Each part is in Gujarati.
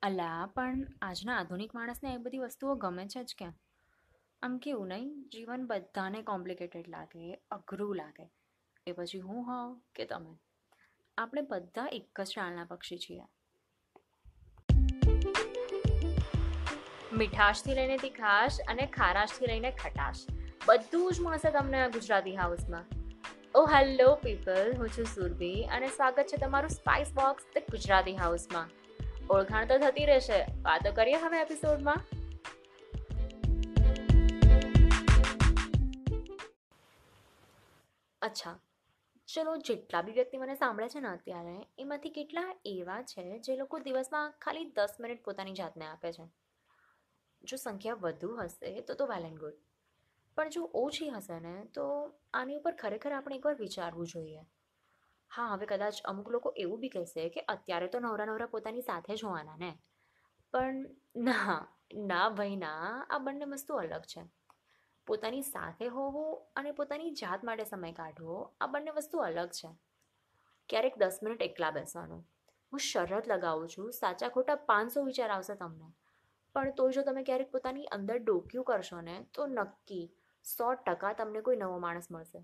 અલા પણ આજના આધુનિક માણસને એ બધી વસ્તુઓ ગમે છે જ ક્યાં? આમ કેવું નહીં, જીવન બધાને કોમ્પ્લિકેટેડ લાગે, અઘરું લાગે. એ પછી હું હોઉં કે તમે, આપણે બધા એક જ ડાળના પક્ષી છીએ. મીઠાશથી લઈને તીખાશ અને ખારાશથી લઈને ખટાશ, બધું જ મળશે તમને આ ગુજરાતી હાઉસમાં. ઓ હેલો પીપલ, હું છું સુરભી અને સ્વાગત છે તમારું સ્પાઇસ બોક્સ ધ ગુજરાતી હાઉસમાં. ઓળખાણ તો થતી રહેશે, વાતો કરીએ હવે એપિસોડમાં. અચ્છા, ચલો જેટલા બી વ્યક્તિ મને સાંભળે છે ને અત્યારે, એમાંથી કેટલા એવા છે જે લોકો દિવસમાં ખાલી 10 મિનિટ પોતાની જાતને આપે છે? જો સંખ્યા વધુ હશે તો વેલ એન્ડ ગુડ, પણ જો ઓછી હશે ને તો આની ઉપર ખરેખર આપણે એકવાર વિચારવું જોઈએ. હા, હવે કદાચ અમુક લોકો એવું બી કહેશે કે અત્યારે તો નવરા નવરા પોતાની સાથે જ હોવાના ને, પણ ના, ના ભાઈ ના, આ બંને વસ્તુ અલગ છે. પોતાની સાથે હોવું અને પોતાની જાત માટે સમય કાઢવો, આ બંને વસ્તુ અલગ છે. ક્યારેક 10 મિનિટ એકલા બેસવાનું, હું શરત લગાવું છું, સાચા ખોટા 500 વિચાર આવશે તમને, પણ તો જો તમે ક્યારેક પોતાની અંદર ડોક્યું કરશો ને તો નક્કી 100% તમને કોઈ નવો માણસ મળશે.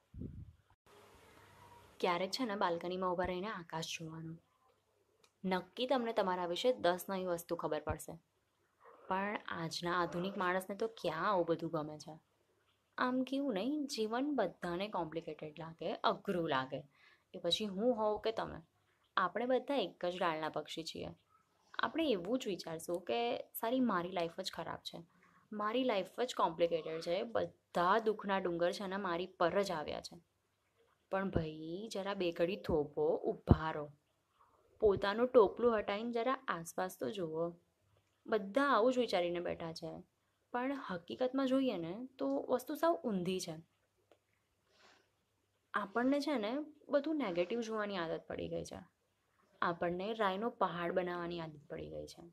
ક્યારેક છે ને બાલ્કનીમાં ઊભા રહીને આકાશ જોવાનું, નક્કી તમને તમારા વિશે 10 નવી વસ્તુ ખબર પડશે. પણ આજના આધુનિક માણસને તો ક્યાં આવું બધું ગમે છે? આમ કેવું નહીં, જીવન બધાને કોમ્પ્લિકેટેડ લાગે, અઘરું લાગે. એ પછી હું હોઉં કે તમે, આપણે બધા એક જ ડાળના પક્ષી છીએ. આપણે એવું જ વિચારશું કે સારી મારી લાઈફ જ ખરાબ છે, મારી લાઈફ જ કોમ્પ્લિકેટેડ છે, બધા દુઃખના ડુંગર છે ને મારી પર જ આવ્યા છે. પણ ભાઈ જરા બે ઘડી થોભો, ઊભા રહો, પોતાનું ટોપલું હટાવીને જરા આસપાસ તો જુઓ. બધા આવું જ વિચારીને બેઠા છે, પણ હકીકતમાં જોઈએ ને તો વસ્તુ સાવ ઊંધી છે. આપણને છે ને બધું નેગેટિવ જોવાની આદત પડી ગઈ છે. આપણને રાયનો પહાડ બનાવવાની આદત પડી ગઈ છે.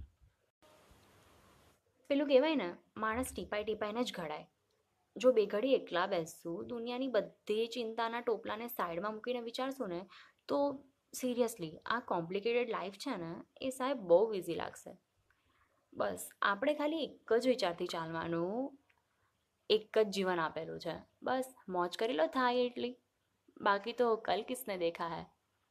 પેલું કહેવાય ને, માણસ ટીપાઈ ટીપાઈને જ ઘડાય. જો બે ઘડી એકલા બેસશું, દુનિયાની બધી ચિંતાના ટોપલાને સાઈડમાં મૂકીને વિચારશું ને તો સિરિયસલી આ કોમ્પ્લિકેટેડ લાઈફ છે ને એ સાહેબ બહુ ઇઝી લાગશે. બસ આપણે ખાલી એક જ વિચારથી ચાલવાનું, એક જ જીવન આપેલું છે, બસ મોજ કરી લો થાય એટલી, બાકી તો કલ કિસને દેખા હૈ.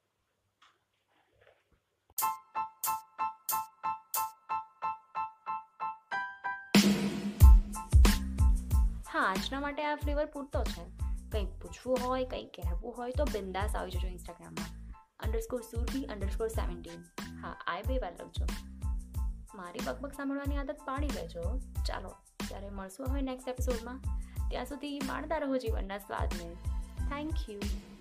હા, આજના માટે આ ફ્લેવર પૂરતો છે. કંઈક પૂછવું હોય, કંઈક કહેવું હોય તો બિંદાસ આવી જજો ઇન્સ્ટાગ્રામમાં _Surfi_17. હા, આ બે વાર લખજો. મારી બકબક સાંભળવાની આદત પાડી લેજો. ચાલો ત્યારે મળશું હવે નેક્સ્ટ એપિસોડમાં. ત્યાં સુધી માણતા રહો જીવનના સ્વાદને. Thank you.